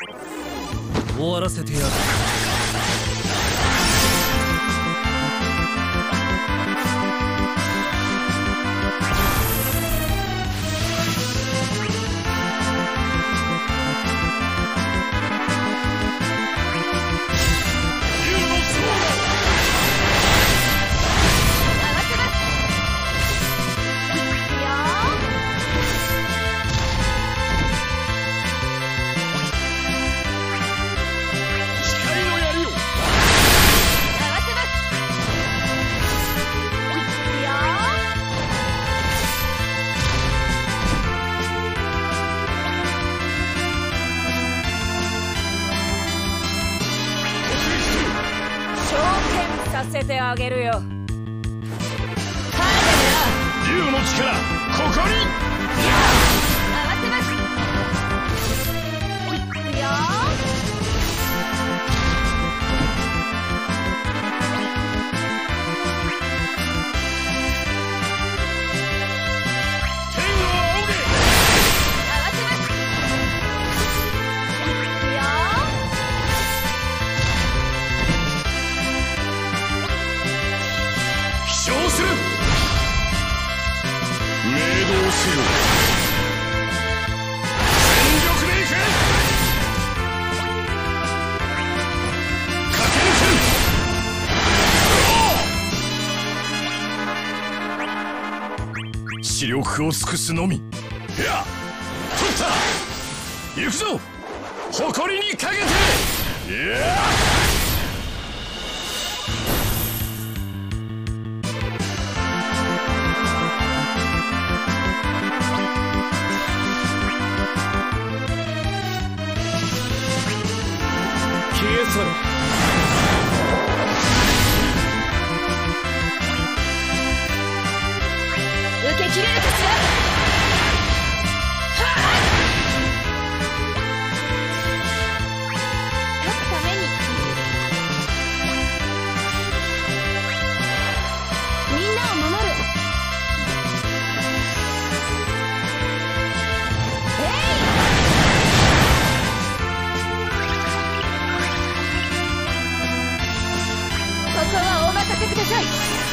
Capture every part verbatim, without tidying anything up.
終わらせてやる。させてあげるよ。 竜の力、ここに。 合わせます。いくよ。 天を仰げ。 合わせます。いくよ。 飛翔する。明動しろ。全力でいけ。駆け抜ける。視力を尽くすのみ。いや、取った。行くぞ。誇りにかけて。いや。消え去れ。 受け切れるかしら。勝つためにみんなを守る。えい。ここはお任せください。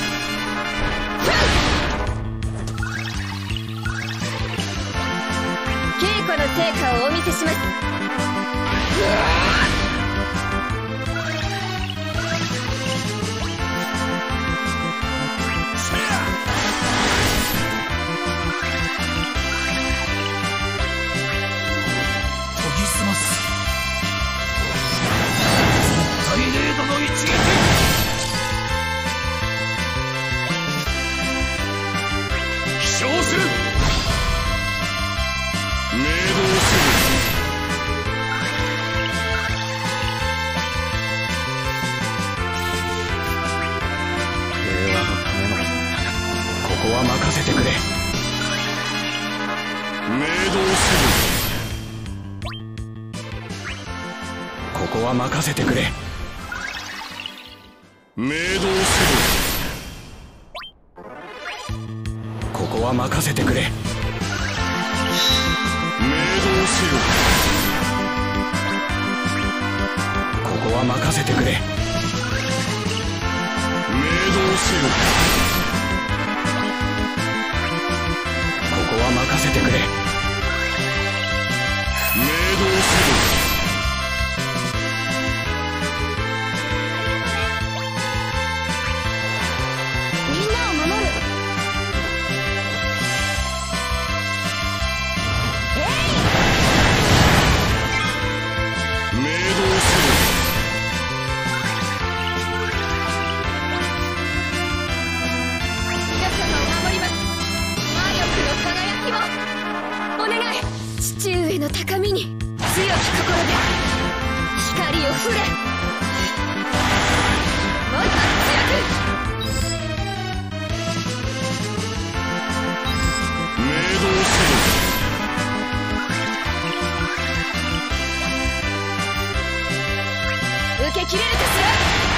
稽古の成果をお見せします。 研ぎ澄ます。トリネードの一撃。 飛翔する。明動する。平和のためのここは任せてくれ。明動する。ここは任せてくれ。明動する。ここは任せてくれ。明動しろ。ここは任せてくれ。明動しろ。ここは任せてくれ。明動しろ。 みんなを守る。 明動する。 皆様を守ります。魔力の輝きをお願い。父上の高みに強き心で光を振れ。もっと強く。 明動する。 受け切れるかしら。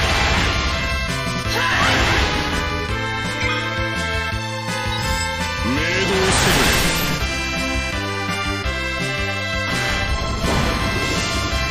明動する。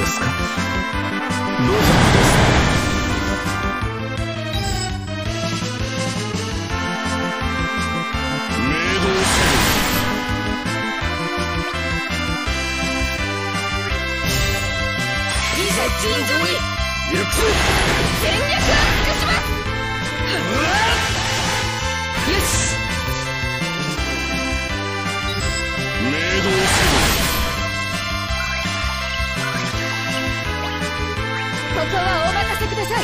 ですか。どうぞです。明動せよ。 いざ尋常に行くぞ。 全力を尽くします。よし。 明動せよ。 ここはお任せください。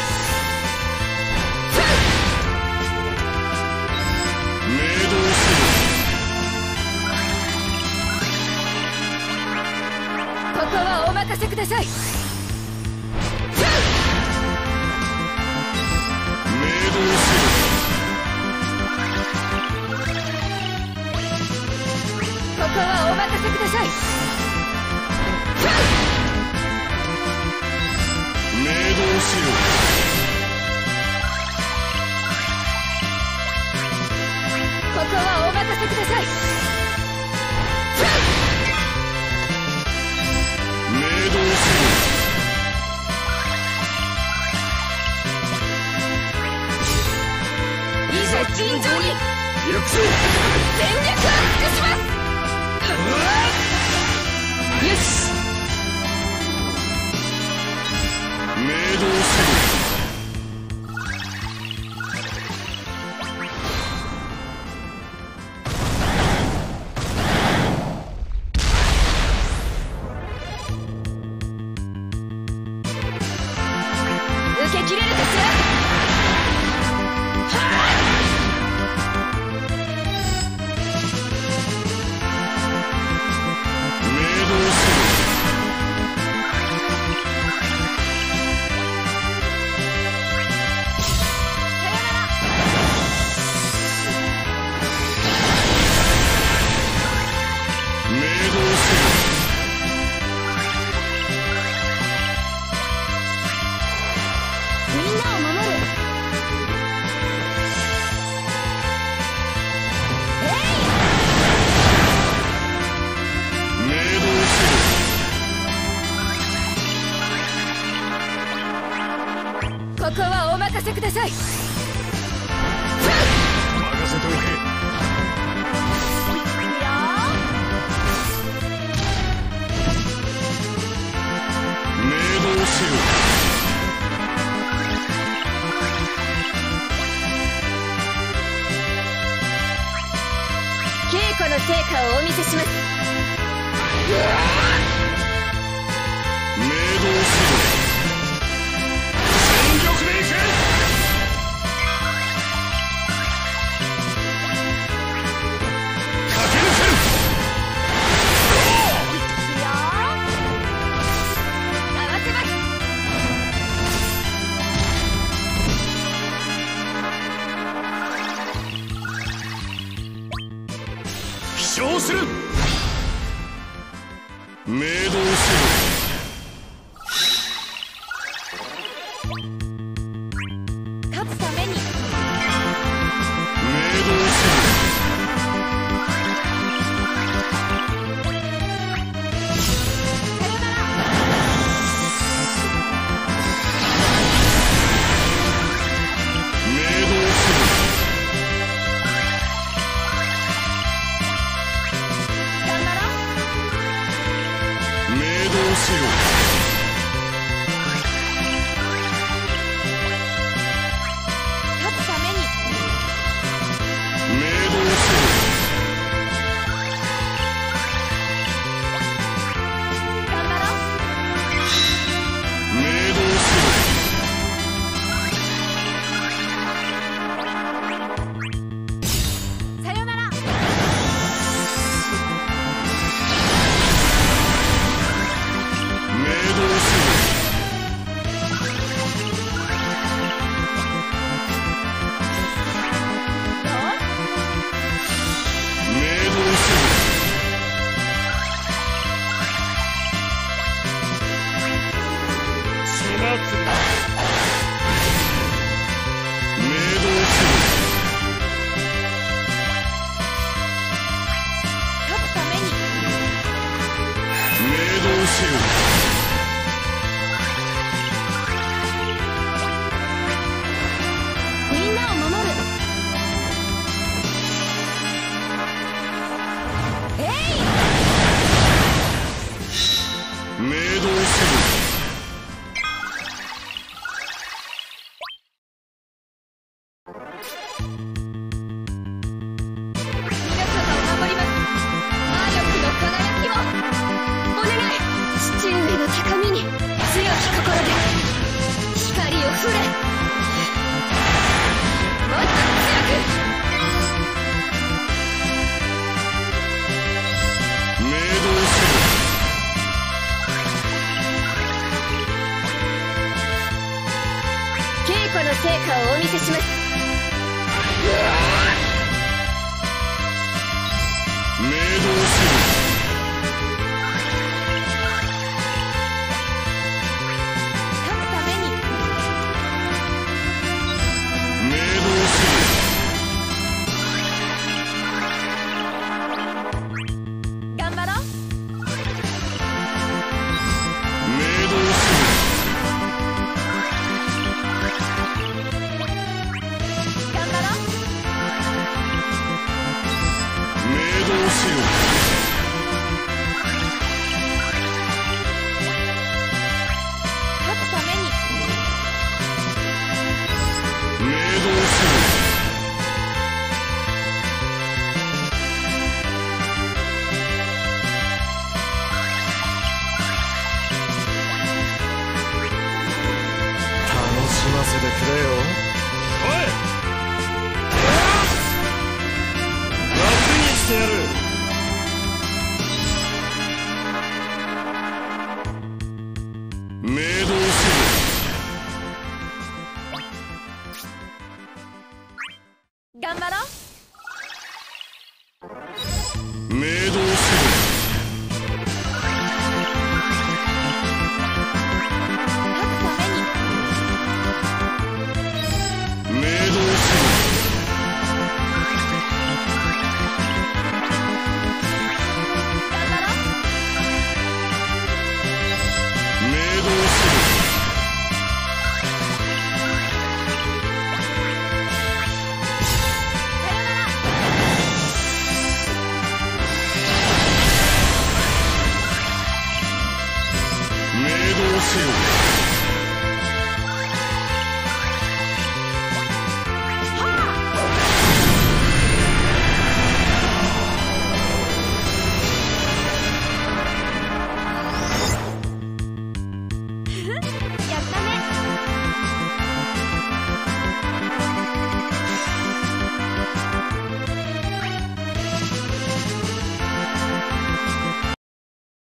明動せよ。 ここはお任せください。 明動せよ。 ここはお任せください。 明動せよ。 ここはお任せください。 明動せよ。 いざ尋常に行くぞ。 全力を尽くします。よし。 明動せよ。 受け切れるかしら。ここはお任せください。 任せておけ。明動せよ。 稽古の成果をお見せします。 明動せよ。全力でいけ。駆け抜ける。 合わせます。 飛翔する。明動せよ。 勝つために。 明動せよ。 さよなら。 明動せよ。 頑張ろう。 明動せよ。 勝つために。 明動せよ。 頑張ろう。 明動せよ。 さよなら。 明動せよ。明動せよ。始末だ。明動せよ。 勝つために。 明動せよ。 明動セ皆様を守ります。魔力の輝きをお願い。父上の高みに強き心で光を振れ。もっと強く。 明動セ稽古の成果をお見せします。 明動セ勝つために明動セ頑張ろう。 明動セ頑張ろう。 明動せよ。 勝つために明動せよ。楽しませてくれよ。おい、楽にしてやる。明動